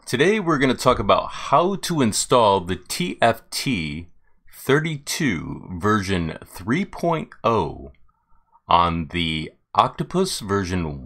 Today we're going to talk about how to install the TFT32 version 3.0 on the Octopus version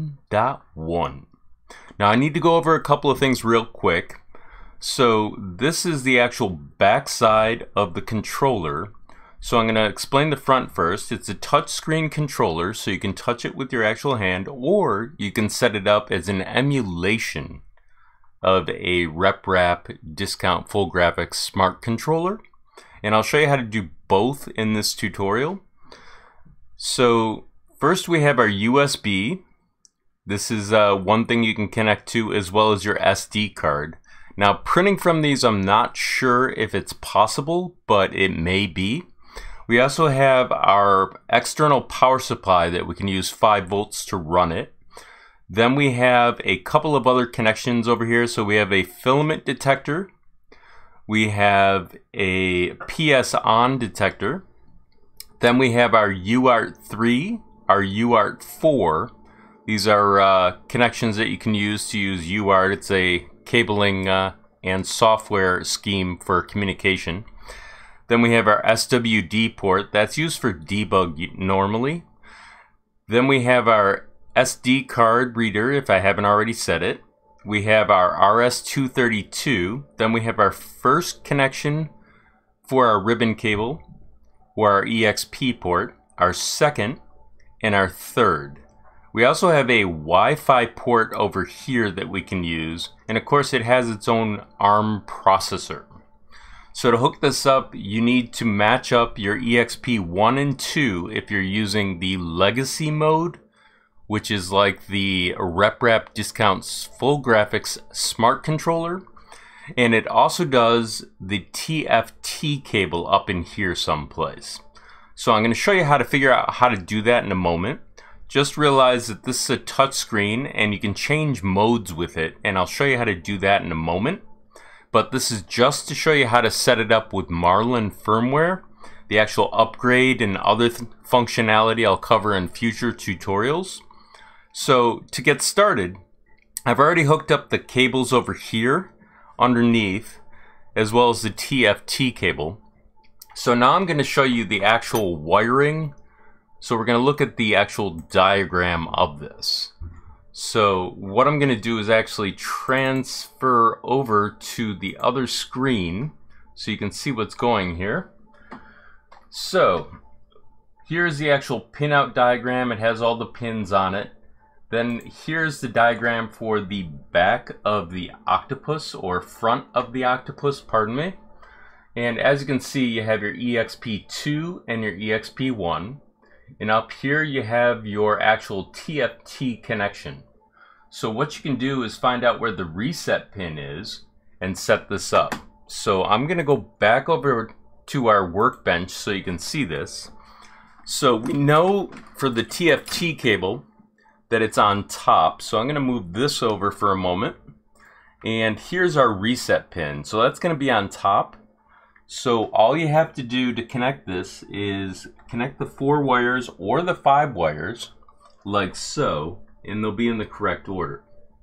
1.1. Now I need to go over a couple of things real quick. So this is the actual back side of the controller. So I'm going to explain the front first. It's a touchscreen controller, so you can touch it with your actual hand, or you can set it up as an emulation of a RepRap discount full graphics smart controller. And I'll show you how to do both in this tutorial. So first we have our USB. This is one thing you can connect to, as well as your SD card. Now printing from these, I'm not sure if it's possible, but it may be. We also have our external power supply that we can use 5 volts to run it. Then we have a couple of other connections over here. So we have a filament detector. We have a PS on detector. Then we have our UART3, our UART4. These are connections that you can use to use UART. It's a cabling and software scheme for communication. Then we have our SWD port. That's used for debug normally. Then we have our SD card reader, if I haven't already said it. We have our RS-232. Then we have our first connection for our ribbon cable, or our EXP port, our second, and our third. We also have a Wi-Fi port over here that we can use, and of course it has its own ARM processor. So to hook this up, you need to match up your EXP 1 and 2 if you're using the legacy mode, which is like the RepRap Discounts Full Graphics Smart Controller. And it also does the TFT cable up in here someplace. So I'm going to show you how to figure out how to do that in a moment. Just realize that this is a touch screen and you can change modes with it, and I'll show you how to do that in a moment. But this is just to show you how to set it up with Marlin Firmware. The actual upgrade and other functionality I'll cover in future tutorials. So to get started, I've already hooked up the cables over here underneath, as well as the TFT cable. So now I'm going to show you the actual wiring. So we're going to look at the actual diagram of this. So what I'm going to do is actually transfer over to the other screen so you can see what's going here. So here's the actual pinout diagram. It has all the pins on it. Then here's the diagram for the back of the Octopus, or front of the Octopus, pardon me. And as you can see, you have your EXP2 and your EXP1. And up here you have your actual TFT connection. So what you can do is find out where the reset pin is and set this up. So I'm going to go back over to our workbench so you can see this. So we know for the TFT cable that it's on top. So I'm going to move this over for a moment. And here's our reset pin. So that's going to be on top. So all you have to do to connect this is connect the 4 wires or the 5 wires like so, and they'll be in the correct order.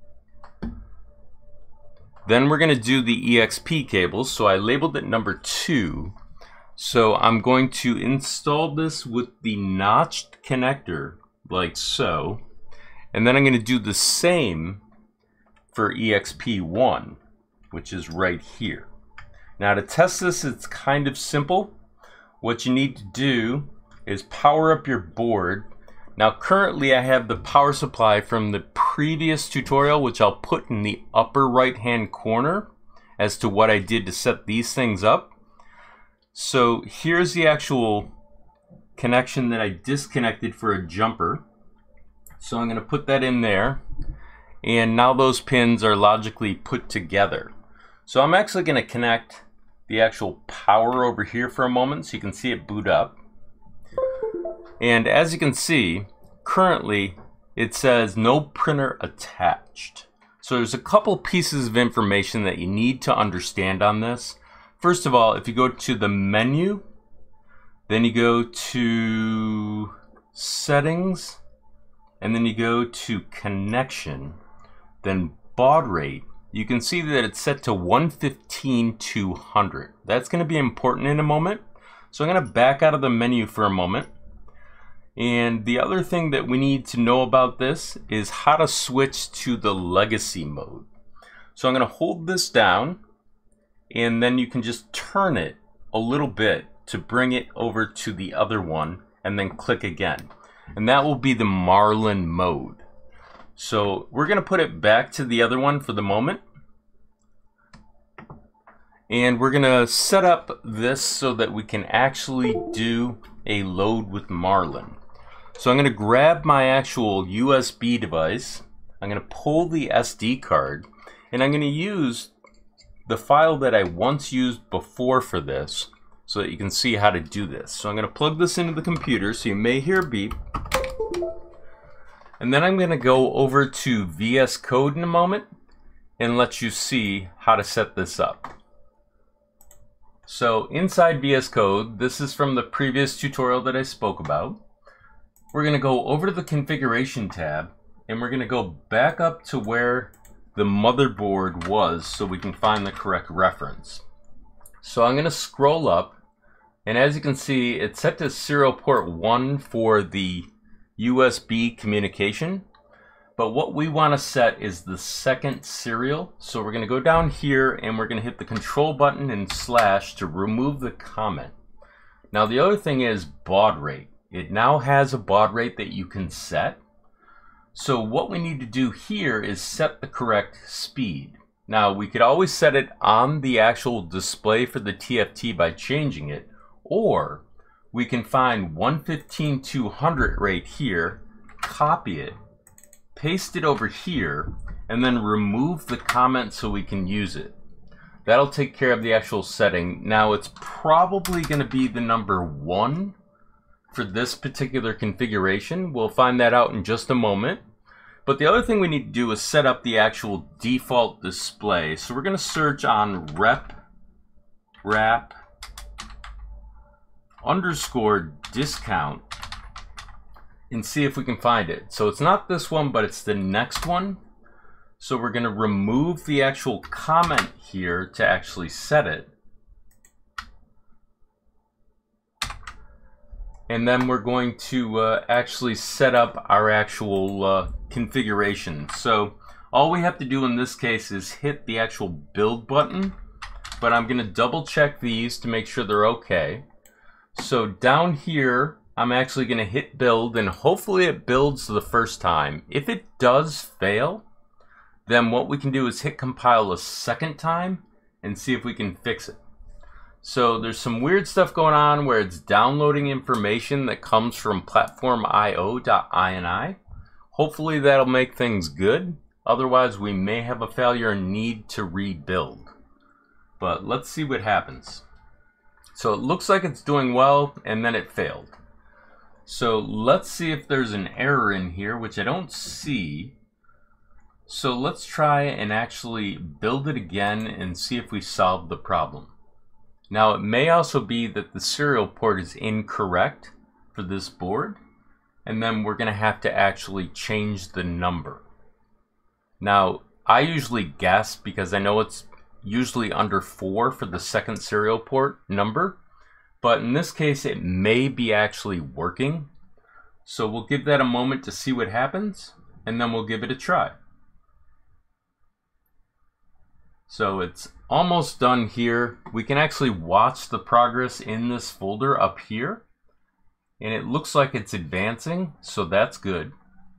Then we're going to do the EXP cables. So I labeled it number 2. So I'm going to install this with the notched connector like so. And then I'm going to do the same for EXP1, which is right here. Now to test this, it's kind of simple. What you need to do is power up your board. Now currently I have the power supply from the previous tutorial, which I'll put in the upper right hand corner as to what I did to set these things up. So here's the actual connection that I disconnected for a jumper. So I'm going to put that in there, and now those pins are logically put together. So I'm actually going to connect the actual power over here for a moment so you can see it boot up. And as you can see, currently it says no printer attached. So there's a couple pieces of information that you need to understand on this. First of all, if you go to the menu, then you go to settings, and then you go to connection, then baud rate, you can see that it's set to 115/200. That's going to be important in a moment. So I'm going to back out of the menu for a moment. And the other thing that we need to know about this is how to switch to the legacy mode. So I'm going to hold this down, and then you can just turn it a little bit to bring it over to the other one, and then click again. And that will be the Marlin mode. So we're going to put it back to the other one for the moment. And we're going to set up this so that we can actually do a load with Marlin. So I'm going to grab my actual USB device. I'm going to pull the SD card, and I'm going to use the file that I once used before for this so that you can see how to do this. So I'm going to plug this into the computer, so you may hear a beep. And then I'm going to go over to VScode in a moment and let you see how to set this up. So inside VScode, this is from the previous tutorial that I spoke about. We're going to go over to the configuration tab, and we're going to go back up to where the motherboard was so we can find the correct reference. So I'm going to scroll up, and as you can see, it's set to serial port 1 for the USB communication. But what we want to set is the second serial. So we're going to go down here, and we're going to hit the control button and / to remove the comment. Now the other thing is baud rate. It now has a baud rate that you can set. So what we need to do here is set the correct speed. Now we could always set it on the actual display for the TFT by changing it, or we can find 115/200 right here, copy it, paste it over here, and then remove the comment so we can use it. That'll take care of the actual setting. Now it's probably going to be the number 1 for this particular configuration. We'll find that out in just a moment. But the other thing we need to do is set up the actual default display. So we're going to search on rep_discount and see if we can find it. So it's not this one, but it's the next one. So we're going to remove the actual comment here to actually set it. And then we're going to actually set up our actual configuration. So all we have to do in this case is hit the actual build button, but I'm going to double check these to make sure they're okay. So down here, I'm actually going to hit build, and hopefully it builds the first time. If it does fail, then what we can do is hit compile a second time and see if we can fix it. So there's some weird stuff going on where it's downloading information that comes from platformio.ini. Hopefully that'll make things good. Otherwise we may have a failure and need to rebuild. But let's see what happens. So it looks like it's doing well, and then it failed. So let's see if there's an error in here, which I don't see. So let's try and actually build it again and see if we solve the problem. Now it may also be that the serial port is incorrect for this board, and then we're going to have to actually change the number. Now I usually guess because I know it's usually under 4 for the second serial port number, but in this case it may be actually working. So we'll give that a moment to see what happens, and then we'll give it a try. So it's almost done here. We can actually watch the progress in this folder up here, and it looks like it's advancing, so that's good.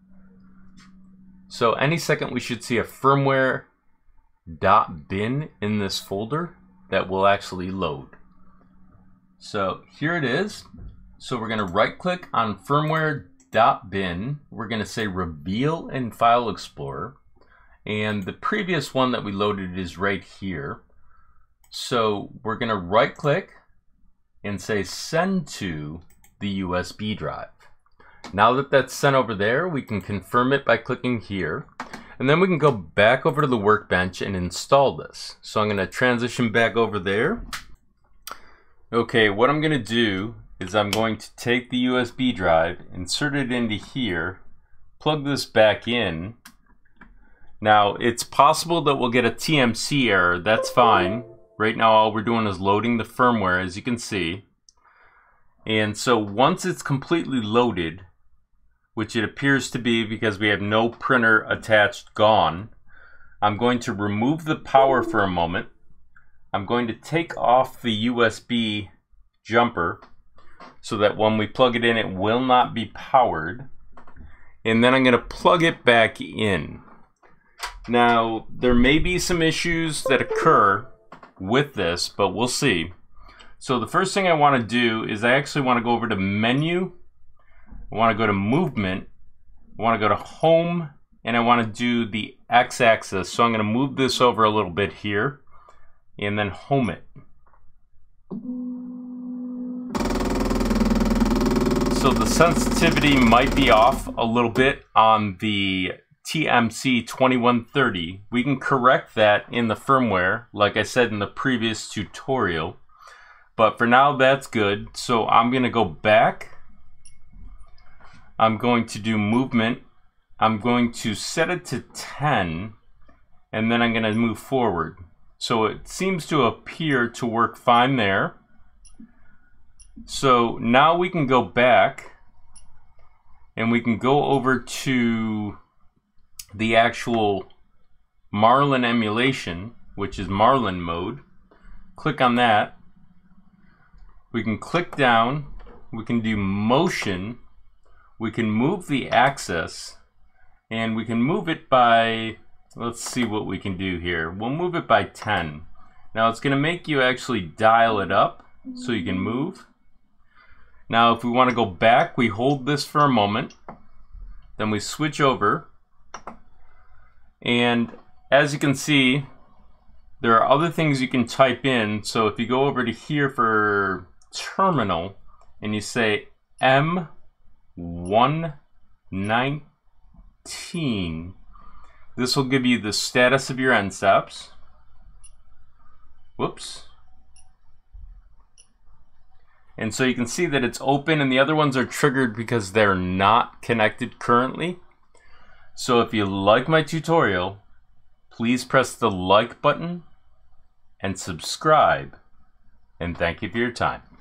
So any second we should see a firmware.bin in this folder that will actually load. So here it is. So we're going to right click on firmware.bin. We're going to say reveal in File Explorer. And the previous one that we loaded is right here. So we're going to right click and say send to the USB drive. Now that that's sent over there, we can confirm it by clicking here. And then we can go back over to the workbench and install this. So I'm going to transition back over there. Okay, what I'm going to do is I'm going to take the USB drive, insert it into here, plug this back in, Now, it's possible that we'll get a TMC error. That's fine. Right now, all we're doing is loading the firmware, as you can see. And so once it's completely loaded, which it appears to be because we have no printer attached gone, I'm going to remove the power for a moment. I'm going to take off the USB jumper so that when we plug it in, it will not be powered. And then I'm going to plug it back in. Now, there may be some issues that occur with this, but we'll see. So the first thing I want to do is I actually want to go over to Menu. I want to go to Movement. I want to go to Home, and I want to do the X-axis. So I'm going to move this over a little bit here and then home it. So the sensitivity might be off a little bit on the TMC2130. We can correct that in the firmware, like I said in the previous tutorial. But for now, that's good. So I'm going to go back. I'm going to do movement. I'm going to set it to 10, and then I'm going to move forward. So it seems to appear to work fine there. So now we can go back, and we can go over to the actual Marlin Emulation, which is Marlin mode. Click on that. We can click down. We can do motion. We can move the axis, and we can move it by, let's see what we can do here. We'll move it by 10. Now it's going to make you actually dial it up so you can move. Now if we want to go back, we hold this for a moment. Then we switch over. And as you can see, there are other things you can type in. So if you go over to here for terminal and you say M119, this will give you the status of your end stops. Whoops. And so you can see that it's open, and the other ones are triggered because they're not connected currently. So if you like my tutorial, please press the like button and subscribe. And thank you for your time.